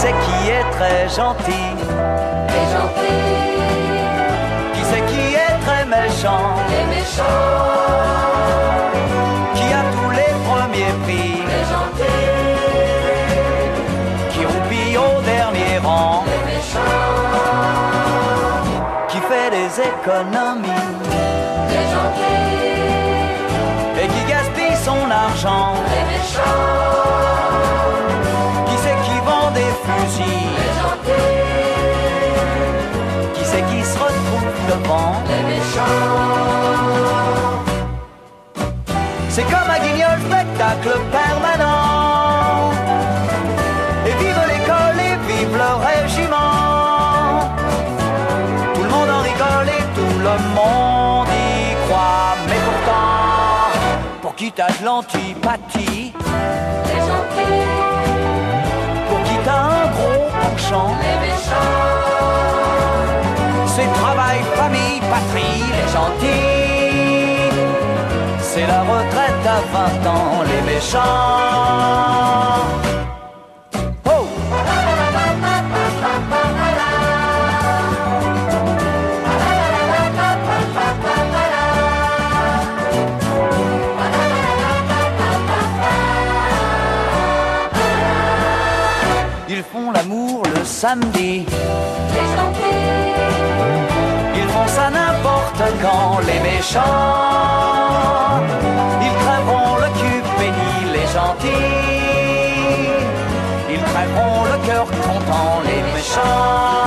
c'est qui est très gentil? Les gentils. Qui c'est qui est très méchant? Les méchants. Qui a tous les premiers prix? Les gentils. Qui roupille au dernier rang? Les méchants. Qui fait des économies? Les gentils. Et qui gaspille son argent? Les méchants. Qui c'est qui vend des fusils? Les gentils. Qui c'est qui se retrouve devant? Les méchants. C'est comme un guignol, spectacle permanent. Et vive l'école et vive le régiment. Tout le monde en rigole et tout le monde y croit. Mais pourtant, pour qui t'as de l'antipathie? Les gentils. Pour qui t'as un gros penchant? Les méchants. C'est travail, famille, patrie, les gentils. C'est la retraite à 20 ans, les méchants. Oh! Ils font l'amour le samedi. Les gentils. Ils font ça n'importe quand, les méchants. Ils crèveront le cul béni, les gentils. Ils crèveront le cœur content, les méchants.